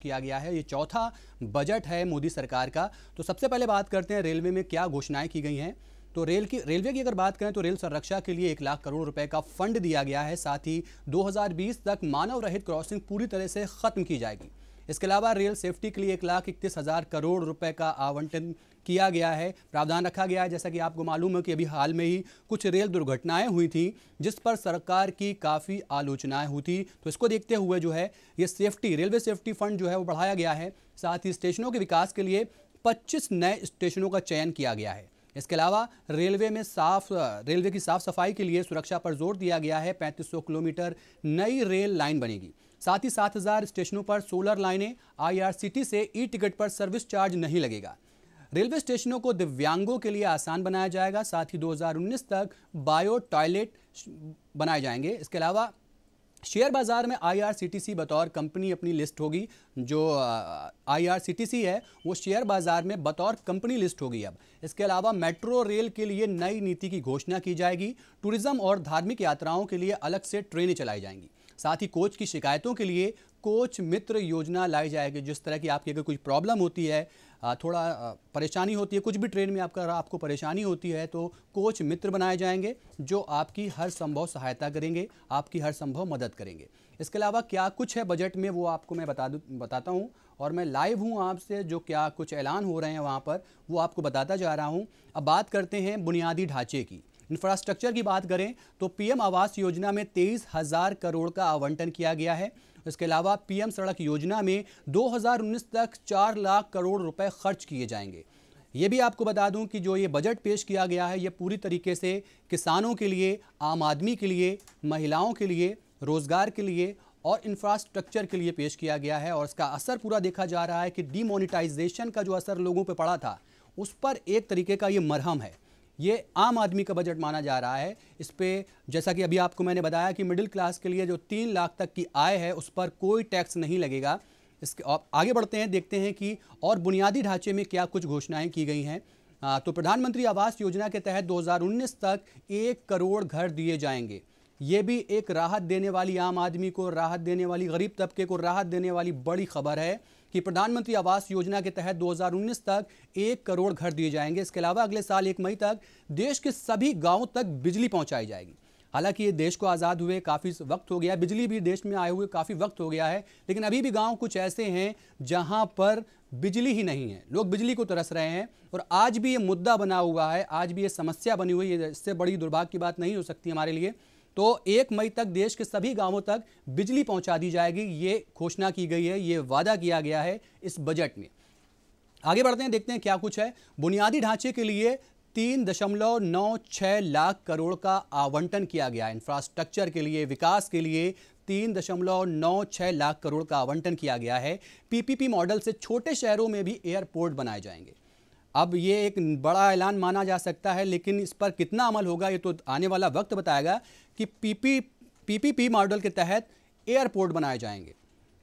किया गया है। ये चौथा बजट है मोदी सरकार का। तो सबसे पहले बात करते हैं रेलवे में क्या घोषणाएं की गई हैं। तो रेलवे की अगर बात करें तो रेल संरक्षा के लिए 1 लाख करोड़ रुपए का फंड दिया गया है। साथ ही 2020 तक मानव रहित क्रॉसिंग पूरी तरह से खत्म की जाएगी। इसके अलावा रेल सेफ्टी के लिए 1,31,000 करोड़ रुपए का आवंटन किया गया है, प्रावधान रखा गया है। जैसा कि आपको मालूम है कि अभी हाल में ही कुछ रेल दुर्घटनाएं हुई थी जिस पर सरकार की काफ़ी आलोचनाएं हुई थी। तो इसको देखते हुए जो है ये रेलवे सेफ्टी फंड जो है वो बढ़ाया गया है। साथ ही स्टेशनों के विकास के लिए 25 नए स्टेशनों का चयन किया गया है। इसके अलावा रेलवे की साफ सफाई के लिए सुरक्षा पर जोर दिया गया है। 3500 किलोमीटर नई रेल लाइन बनेगी। साथ ही 7,000 स्टेशनों पर सोलर लाइनें। IRCTC से ई-टिकट पर सर्विस चार्ज नहीं लगेगा। रेलवे स्टेशनों को दिव्यांगों के लिए आसान बनाया जाएगा। साथ ही 2019 तक बायो टॉयलेट बनाए जाएंगे। इसके अलावा शेयर बाजार में IRCTC बतौर कंपनी अपनी लिस्ट होगी। जो IRCTC है वो शेयर बाजार में बतौर कंपनी लिस्ट होगी अब। इसके अलावा मेट्रो रेल के लिए नई नीति की घोषणा की जाएगी। टूरिज्म और धार्मिक यात्राओं के लिए अलग से ट्रेनें चलाई जाएंगी। साथ ही कोच की शिकायतों के लिए कोच मित्र योजना लाई जाएगी। जिस तरह की आपकी अगर कोई प्रॉब्लम होती है, थोड़ा परेशानी होती है, कुछ भी ट्रेन में आपको परेशानी होती है, तो कोच मित्र बनाए जाएंगे जो आपकी हर संभव सहायता करेंगे, आपकी हर संभव मदद करेंगे। इसके अलावा क्या कुछ है बजट में वो आपको मैं बताता हूँ। और मैं लाइव हूँ आपसे, जो क्या कुछ ऐलान हो रहे हैं वहाँ पर वो आपको बताता जा रहा हूँ। अब बात करते हैं बुनियादी ढांचे की। इंफ्रास्ट्रक्चर की बात करें तो PM आवास योजना में 23,000 करोड़ का आवंटन किया गया है। इसके अलावा PM सड़क योजना में 2019 तक 4 लाख करोड़ रुपए खर्च किए जाएंगे। ये भी आपको बता दूं कि जो ये बजट पेश किया गया है ये पूरी तरीके से किसानों के लिए, आम आदमी के लिए, महिलाओं के लिए, रोजगार के लिए और इंफ्रास्ट्रक्चर के लिए पेश किया गया है। और इसका असर पूरा देखा जा रहा है कि डीमोनेटाइजेशन का जो असर लोगों पर पड़ा था उस पर एक तरीके का ये मरहम है। ये आम आदमी का बजट माना जा रहा है। इस पे जैसा कि अभी आपको मैंने बताया कि मिडिल क्लास के लिए जो 3 लाख तक की आय है उस पर कोई टैक्स नहीं लगेगा। इसके आगे बढ़ते हैं, देखते हैं कि और बुनियादी ढांचे में क्या कुछ घोषणाएं की गई हैं। तो प्रधानमंत्री आवास योजना के तहत 2019 तक 1 करोड़ घर दिए जाएंगे। ये भी एक राहत देने वाली, आम आदमी को राहत देने वाली, गरीब तबके को राहत देने वाली बड़ी खबर है कि प्रधानमंत्री आवास योजना के तहत 2019 तक 1 करोड़ घर दिए जाएंगे। इसके अलावा अगले साल 1 मई तक देश के सभी गांवों तक बिजली पहुंचाई जाएगी। हालांकि ये देश को आज़ाद हुए काफ़ी वक्त हो गया, बिजली भी देश में आए हुए काफ़ी वक्त हो गया है, लेकिन अभी भी गांव कुछ ऐसे हैं जहां पर बिजली ही नहीं है। लोग बिजली को तरस रहे हैं और आज भी ये मुद्दा बना हुआ है, आज भी ये समस्या बनी हुई है। इससे बड़ी दुर्भाग्य की बात नहीं हो सकती हमारे लिए। तो 1 मई तक देश के सभी गांवों तक बिजली पहुंचा दी जाएगी। ये घोषणा की गई है, ये वादा किया गया है इस बजट में। आगे बढ़ते हैं, देखते हैं क्या कुछ है। बुनियादी ढांचे के लिए 3.96 लाख करोड़ का आवंटन किया गया है। इंफ्रास्ट्रक्चर के लिए, विकास के लिए 3.96 लाख करोड़ का आवंटन किया गया है। PPP मॉडल से छोटे शहरों में भी एयरपोर्ट बनाए जाएंगे। अब ये एक बड़ा ऐलान माना जा सकता है, लेकिन इस पर कितना अमल होगा ये तो आने वाला वक्त बताएगा कि PPP मॉडल के तहत एयरपोर्ट बनाए जाएंगे।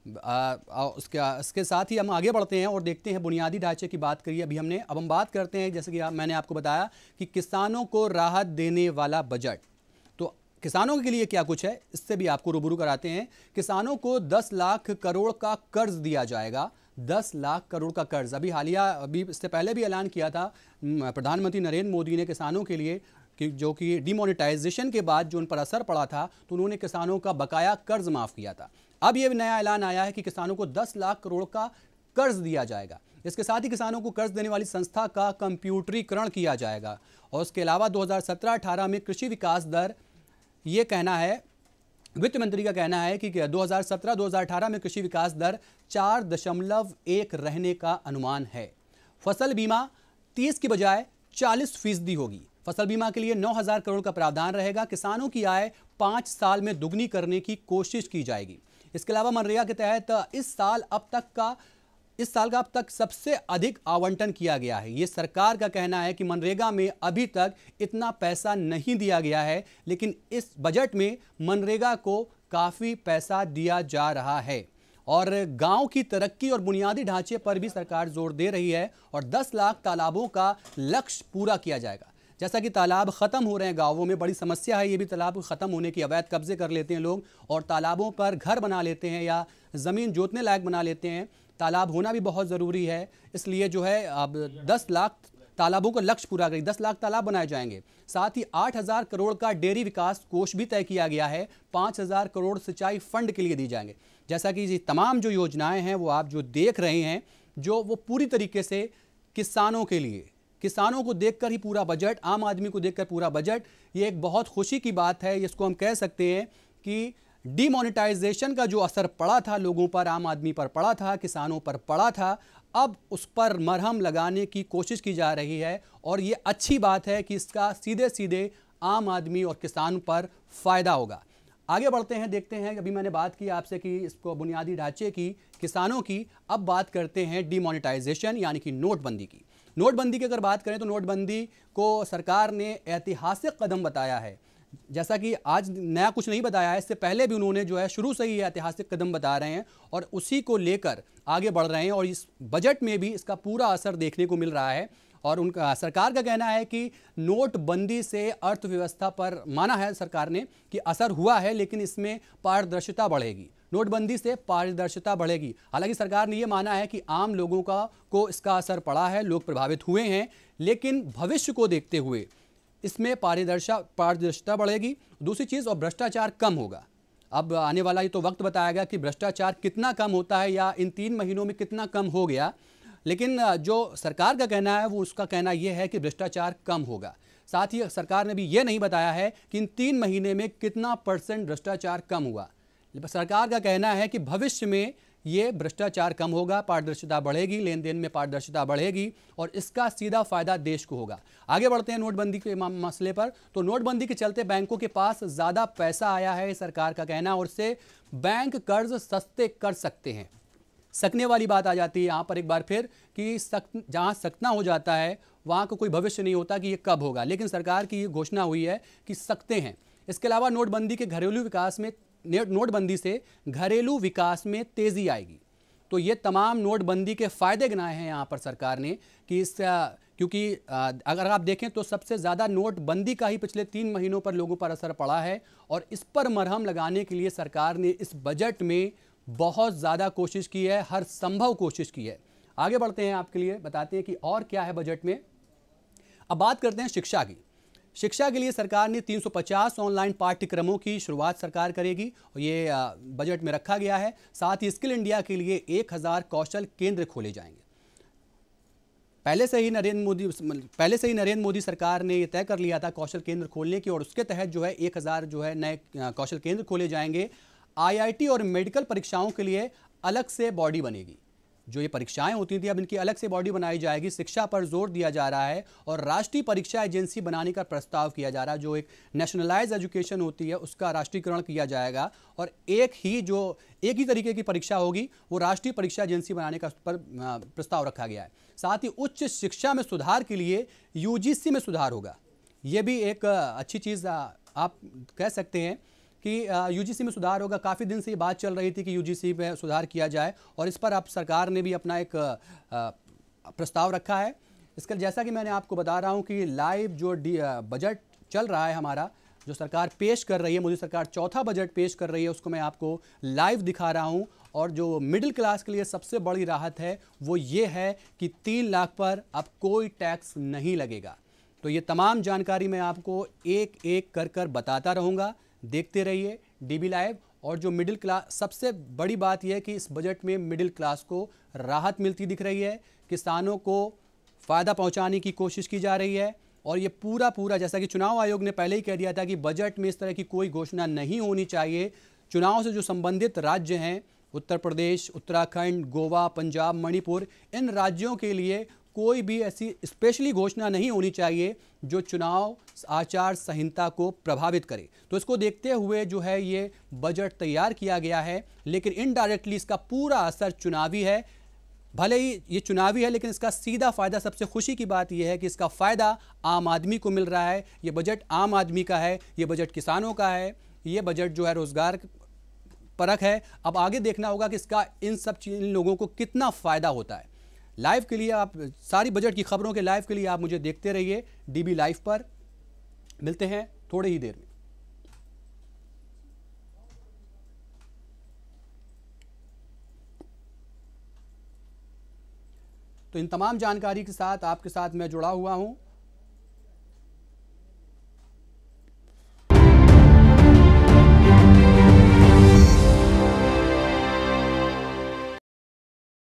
इसके साथ ही हम आगे बढ़ते हैं और देखते हैं बुनियादी ढांचे की बात करिए अभी हमने। अब हम बात करते हैं, जैसे कि मैंने आपको बताया कि किसानों को राहत देने वाला बजट। तो किसानों के लिए क्या कुछ है इससे भी आपको रूबरू कराते हैं। किसानों को 10 लाख करोड़ का कर्ज दिया जाएगा। 10 लाख करोड़ का कर्ज अभी इससे पहले भी ऐलान किया था प्रधानमंत्री नरेंद्र मोदी ने किसानों के लिए कि जो कि डिमोनेटाइजेशन के बाद जो उन पर असर पड़ा था तो उन्होंने किसानों का बकाया कर्ज माफ़ किया था। अब ये नया ऐलान आया है कि किसानों को 10 लाख करोड़ का कर्ज दिया जाएगा। इसके साथ ही किसानों को कर्ज देने वाली संस्था का कंप्यूटरीकरण किया जाएगा। और उसके अलावा 2017-18 में कृषि विकास दर, ये कहना है, वित्त मंत्री का कहना है कि 2017-2018 में कृषि विकास दर 4.1 रहने का अनुमान है। फसल बीमा 30 की बजाय 40% होगी। फसल बीमा के लिए 9,000 करोड़ का प्रावधान रहेगा। किसानों की आय 5 साल में दुगनी करने की कोशिश की जाएगी। इसके अलावा मनरेगा के तहत इस साल का अब तक सबसे अधिक आवंटन किया गया है। ये सरकार का कहना है कि मनरेगा में अभी तक इतना पैसा नहीं दिया गया है, लेकिन इस बजट में मनरेगा को काफ़ी पैसा दिया जा रहा है। और गांव की तरक्की और बुनियादी ढांचे पर भी सरकार जोर दे रही है और 10 लाख तालाबों का लक्ष्य पूरा किया जाएगा। जैसा कि तालाब ख़त्म हो रहे हैं गांवों में, बड़ी समस्या है ये भी, तालाब ख़त्म होने की, अवैध कब्जे कर लेते हैं लोग और तालाबों पर घर बना लेते हैं या ज़मीन जोतने लायक बना लेते हैं। तालाब होना भी बहुत ज़रूरी है। इसलिए जो है अब 10 लाख तालाबों का लक्ष्य पूरा करें, 10 लाख तालाब बनाए जाएंगे। साथ ही 8,000 करोड़ का डेयरी विकास कोष भी तय किया गया है, 5,000 करोड़ सिंचाई फंड के लिए दी जाएंगे। जैसा कि ये तमाम जो योजनाएं हैं वो आप जो देख रहे हैं, जो वो पूरी तरीके से किसानों के लिए, किसानों को देखकर ही पूरा बजट, आम आदमी को देखकर पूरा बजट, ये एक बहुत खुशी की बात है। इसको हम कह सकते हैं कि डिमोनेटाइजेशन का जो असर पड़ा था लोगों पर, आम आदमी पर पड़ा था, किसानों पर पड़ा था, अब उस पर मरहम लगाने की कोशिश की जा रही है। और ये अच्छी बात है कि इसका सीधे सीधे आम आदमी और किसान पर फायदा होगा। आगे बढ़ते हैं, देखते हैं। अभी मैंने बात की आपसे कि इसको बुनियादी ढांचे की, किसानों की, अब बात करते हैं डिमोनेटाइजेशन यानी कि नोटबंदी की। नोटबंदी की अगर बात करें तो नोटबंदी को सरकार ने ऐतिहासिक कदम बताया है। जैसा कि आज नया कुछ नहीं बताया है, इससे पहले भी उन्होंने जो है शुरू से ही ऐतिहासिक कदम बता रहे हैं और उसी को लेकर आगे बढ़ रहे हैं। और इस बजट में भी इसका पूरा असर देखने को मिल रहा है। और उनका, सरकार का कहना है कि नोटबंदी से अर्थव्यवस्था पर, माना है सरकार ने कि असर हुआ है, लेकिन इसमें पारदर्शिता बढ़ेगी। नोटबंदी से पारदर्शिता बढ़ेगी। हालांकि सरकार ने यह माना है कि आम लोगों को इसका असर पड़ा है, लोग प्रभावित हुए हैं, लेकिन भविष्य को देखते हुए इसमें पारदर्शिता बढ़ेगी। दूसरी चीज़, और भ्रष्टाचार कम होगा। अब आने वाला ये तो वक्त बताएगा कि भ्रष्टाचार कितना कम होता है या इन 3 महीनों में कितना कम हो गया। लेकिन जो सरकार का कहना है वो, उसका कहना यह है कि भ्रष्टाचार कम होगा। साथ ही सरकार ने भी ये नहीं बताया है कि इन 3 महीने में कितना % भ्रष्टाचार कम हुआ। सरकार का कहना है कि भविष्य में ये भ्रष्टाचार कम होगा, पारदर्शिता बढ़ेगी, लेन देन में पारदर्शिता बढ़ेगी और इसका सीधा फायदा देश को होगा। आगे बढ़ते हैं नोटबंदी के मसले पर। तो नोटबंदी के चलते बैंकों के पास ज़्यादा पैसा आया है, सरकार का कहना, और उससे बैंक कर्ज सस्ते कर सकते हैं। सकने वाली बात आ जाती है यहाँ पर एक बार फिर कि जहाँ सकना हो जाता है वहाँ का कोई भविष्य नहीं होता कि ये कब होगा, लेकिन सरकार की ये घोषणा हुई है कि सकते हैं। इसके अलावा नोटबंदी से घरेलू विकास में तेज़ी आएगी। तो ये तमाम नोटबंदी के फ़ायदे गिनाए हैं यहाँ पर सरकार ने कि क्योंकि अगर आप देखें तो सबसे ज़्यादा नोटबंदी का ही पिछले 3 महीनों पर लोगों पर असर पड़ा है। और इस पर मरहम लगाने के लिए सरकार ने इस बजट में बहुत ज़्यादा कोशिश की है, हर संभव कोशिश की है। आगे बढ़ते हैं, आपके लिए बताते हैं कि और क्या है बजट में। अब बात करते हैं शिक्षा की। शिक्षा के लिए सरकार ने 350 ऑनलाइन पाठ्यक्रमों की शुरुआत सरकार करेगी और ये बजट में रखा गया है। साथ ही स्किल इंडिया के लिए 1000 कौशल केंद्र खोले जाएंगे। पहले से ही नरेंद्र मोदी सरकार ने ये तय कर लिया था कौशल केंद्र खोलने की, और उसके तहत जो है 1000 जो है नए कौशल केंद्र खोले जाएंगे। IIT और मेडिकल परीक्षाओं के लिए अलग से बॉडी बनेगी। जो ये परीक्षाएं होती थी, अब इनकी अलग से बॉडी बनाई जाएगी। शिक्षा पर जोर दिया जा रहा है और राष्ट्रीय परीक्षा एजेंसी बनाने का प्रस्ताव किया जा रहा है। जो एक नेशनलाइज एजुकेशन होती है उसका राष्ट्रीयकरण किया जाएगा और एक ही तरीके की परीक्षा होगी, वो राष्ट्रीय परीक्षा एजेंसी बनाने का पर प्रस्ताव रखा गया है। साथ ही उच्च शिक्षा में सुधार के लिए UGC में सुधार होगा। ये भी एक अच्छी चीज़ आप कह सकते हैं कि UGC में सुधार होगा। काफ़ी दिन से ये बात चल रही थी कि UGC में सुधार किया जाए और इस पर अब सरकार ने भी अपना एक प्रस्ताव रखा है। इसका जैसा कि मैंने आपको बता रहा हूँ कि लाइव जो बजट चल रहा है हमारा, जो सरकार पेश कर रही है, मोदी सरकार चौथा बजट पेश कर रही है, उसको मैं आपको लाइव दिखा रहा हूँ। और जो मिडिल क्लास के लिए सबसे बड़ी राहत है वो ये है कि 3 लाख पर अब कोई टैक्स नहीं लगेगा। तो ये तमाम जानकारी मैं आपको एक एक कर बताता रहूँगा। देखते रहिए DB लाइव। और जो मिडिल क्लास, सबसे बड़ी बात यह है कि इस बजट में मिडिल क्लास को राहत मिलती दिख रही है, किसानों को फ़ायदा पहुंचाने की कोशिश की जा रही है। और ये पूरा जैसा कि चुनाव आयोग ने पहले ही कह दिया था कि बजट में इस तरह की कोई घोषणा नहीं होनी चाहिए। चुनाव से जो संबंधित राज्य हैं, उत्तर प्रदेश, उत्तराखंड, गोवा, पंजाब, मणिपुर, इन राज्यों के लिए कोई भी ऐसी स्पेशली घोषणा नहीं होनी चाहिए जो चुनाव आचार संहिता को प्रभावित करे। तो इसको देखते हुए जो है ये बजट तैयार किया गया है, लेकिन इनडायरेक्टली इसका पूरा असर चुनावी है। भले ही ये चुनावी है, लेकिन इसका सीधा फ़ायदा, सबसे खुशी की बात यह है कि इसका फ़ायदा आम आदमी को मिल रहा है। ये बजट आम आदमी का है, ये बजट किसानों का है, ये बजट जो है रोज़गार परक है। अब आगे देखना होगा कि इसका इन लोगों को कितना फ़ायदा होता है। लाइव के लिए आप सारी बजट की खबरों के लाइव के लिए आप मुझे देखते रहिए DB लाइव पर। मिलते हैं थोड़ी ही देर में। तो इन तमाम जानकारी के साथ आपके साथ मैं जुड़ा हुआ हूँ